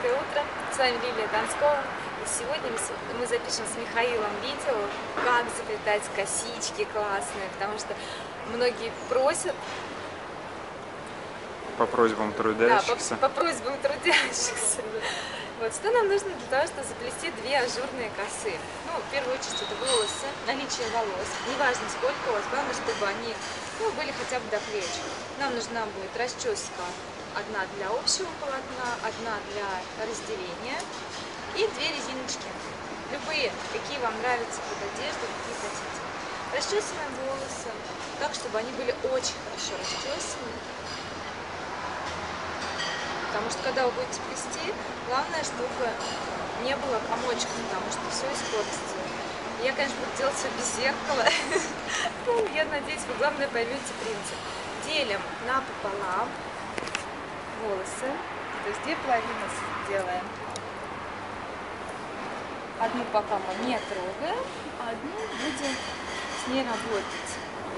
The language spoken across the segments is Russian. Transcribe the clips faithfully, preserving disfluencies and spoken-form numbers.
Доброе утро, с вами Лилия Донскова. И сегодня мы запишем с Михаилом видео, как заплетать косички классные, потому что многие просят. По просьбам трудящихся. Да, по, по просьбам трудящихся. Вот, что нам нужно для того, чтобы заплести две ажурные косы? Ну, в первую очередь, это волосы, наличие волос. Неважно, сколько у вас, главное, чтобы они ну, были хотя бы до плеч. Нам нужна будет расческа. Одна для общего полотна, одна для разделения и две резиночки. Любые, какие вам нравятся под одежду, какие хотите. Расчесываем волосы так, чтобы они были очень хорошо расчесаны. Потому что когда вы будете плести, главное, чтобы не было комочков, потому что все испортится. Я, конечно, буду делать все без зеркала. Я надеюсь, вы, главное, поймете принцип. Делим напополам волосы, то есть две половины делаем. Одну пока мы не трогаем, а одну будем с ней работать.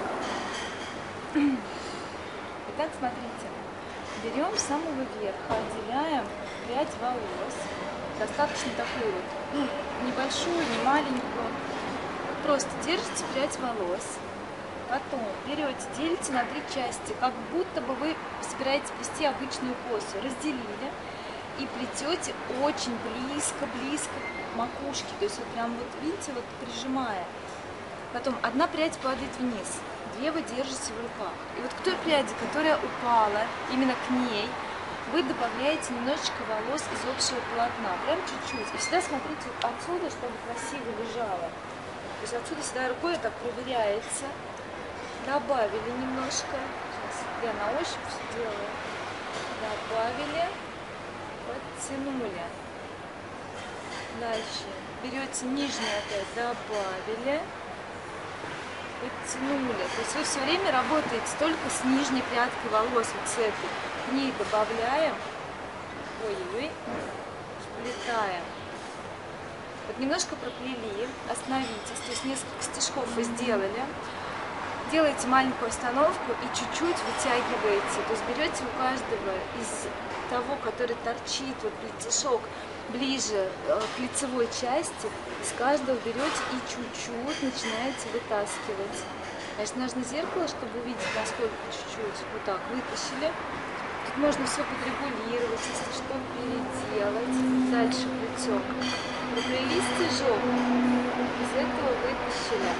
Итак, смотрите, берем с самого верха, отделяем прядь волос, достаточно такую вот, ну, небольшую, не маленькую, просто держите прядь волос. Потом берете, делите на три части, как будто бы вы собираетесь плести обычную косу. Разделили и плетете очень близко-близко к макушке. То есть вот прям вот, видите, вот прижимая. Потом одна прядь падает вниз, две вы держите в руках. И вот к той пряди, которая упала, именно к ней, вы добавляете немножечко волос из общего полотна. Прям чуть-чуть. И всегда смотрите отсюда, чтобы красиво лежало. То есть отсюда всегда рукой так проверяется. Добавили немножко, сейчас я на ощупь все делаю, добавили, подтянули. Дальше берете нижнюю опять, добавили, подтянули. То есть вы все время работаете только с нижней прядкой волос, вот с этой. К ней добавляем, ой-ой-ой, сплетаем. Вот немножко проплели, остановитесь, то есть несколько стежков вы сделали. Делаете маленькую остановку и чуть-чуть вытягиваете. То есть берете у каждого из того, который торчит, вот плетешок, ближе к лицевой части, из каждого берете и чуть-чуть начинаете вытаскивать. Значит, нужно зеркало, чтобы увидеть, насколько чуть-чуть. Вот так вытащили. Тут можно все подрегулировать, если что, переделать. Дальше плетем. Проплели стежок, из этого вытащили.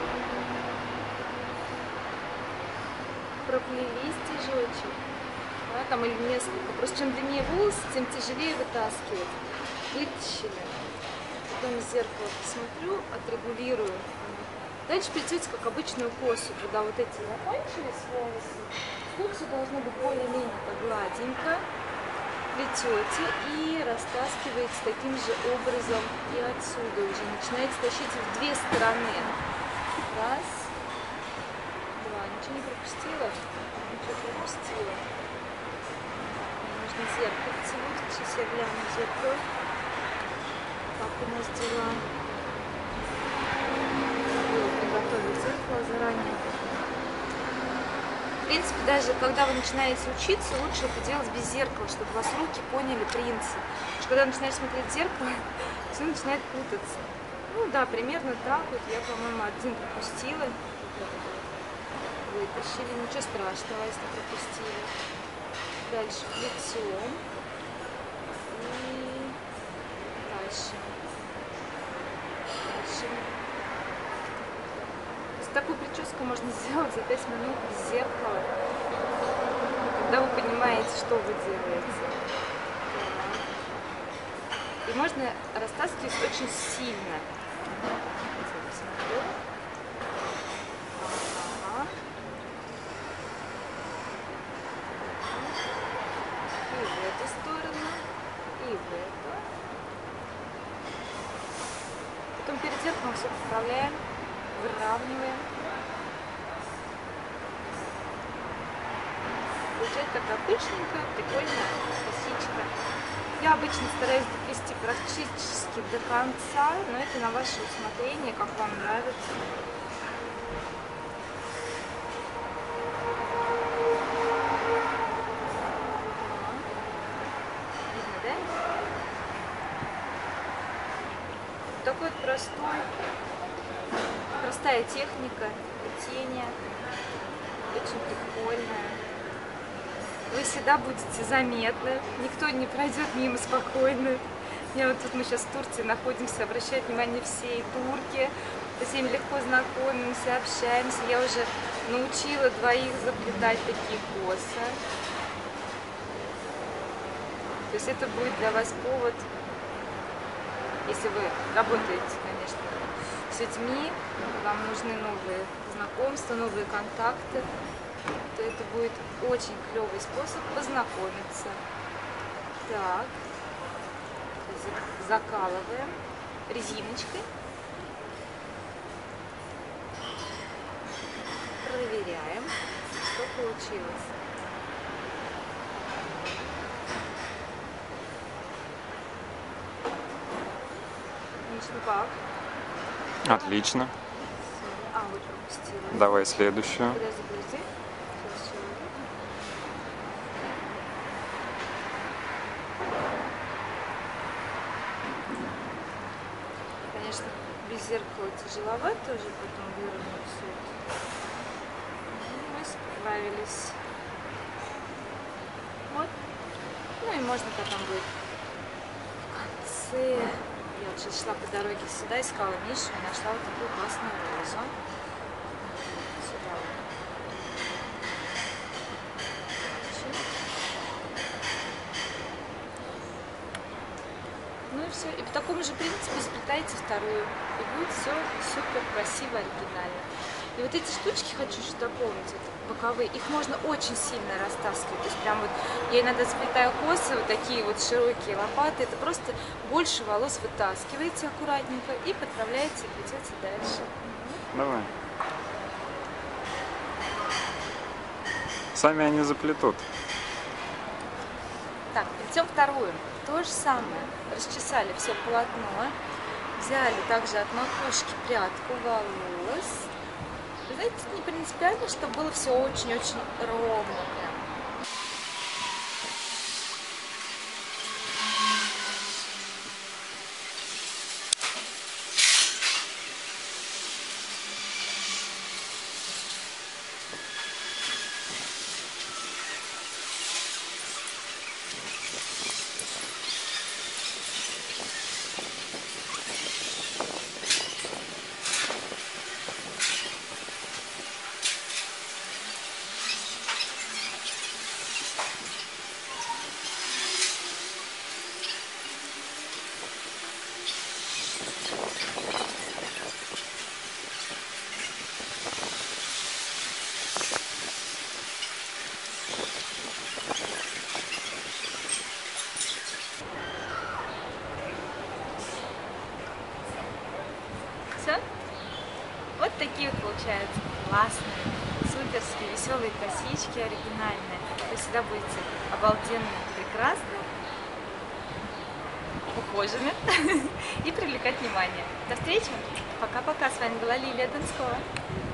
Проплели стежочек, да, там или несколько. Просто чем длиннее волосы, тем тяжелее вытаскивать. Вытащили. Потом в зеркало посмотрю, отрегулирую. Дальше плетете как обычную косу, когда вот эти закончились волосы. Тут все должно быть более-менее гладенько. Плетете и растаскиваете таким же образом и отсюда уже. Начинаете тащить в две стороны. Раз. Ничего не пропустила? Ничего пропустила. Мне нужно зеркальце будет. Сейчас я гляну в зеркало. Как у нас дела? Было приготовить зеркало заранее. В принципе, даже когда вы начинаете учиться, лучше это делать без зеркала, чтобы вас руки поняли принцип. Потому что когда начинаешь смотреть в зеркало, все начинает путаться. Ну да, примерно так вот. Я, по-моему, один пропустила. Вытащили, ничего страшного, если пропустили. Дальше плетем. И дальше. Дальше. То есть такую прическу можно сделать за пять минут без зеркала, когда вы понимаете, что вы делаете. И можно растаскивать очень сильно. Потом перед зеркалом все поправляем, выравниваем. Получается такая пышненькая, прикольная косичка. Я обычно стараюсь доплести практически до конца, но это на ваше усмотрение, как вам нравится. Видно, да? простой, простая техника плетения, очень прикольная. Вы всегда будете заметны, никто не пройдет мимо спокойно. Я вот тут мы сейчас в Турции находимся, обращают внимание все и турки, со всеми легко знакомимся, общаемся. Я уже научила двоих заплетать такие косы. То есть это будет для вас повод, если вы работаете, конечно, с людьми, вам нужны новые знакомства, новые контакты, то это будет очень клевый способ познакомиться. Так, закалываем резиночкой, проверяем, что получилось. Ну как? Отлично. А, вот пропустила. Давай следующую. Куда загрузи? Конечно, без зеркала тяжеловато уже потом выровнять все это. Мы справились. Вот. Ну и можно потом будет в конце. Я вот сейчас шла по дороге сюда, искала нишу и нашла вот такую классную розу. Сюда вот. Ну и все. И по такому же принципу сплетаете вторую. И будет все супер красиво, оригинально. И вот эти штучки хочу еще дополнить, вот, боковые, их можно очень сильно растаскивать. То есть прям вот я иногда сплетаю косы, вот такие вот широкие лопаты, это просто больше волос вытаскиваете аккуратненько и подправляете, и плетете дальше. Давай. Сами они заплетут. Так, плетем вторую. То же самое. Расчесали все полотно, взяли также от макушки прядку волос. Вы знаете, не принципиально, чтобы было все очень-очень ровно. Все? Вот такие вот получаются классные, суперские, веселые косички оригинальные. Вы всегда будете обалденными, прекрасными, ухоженными и привлекать внимание. До встречи! Пока-пока! С вами была Лилия Донскова.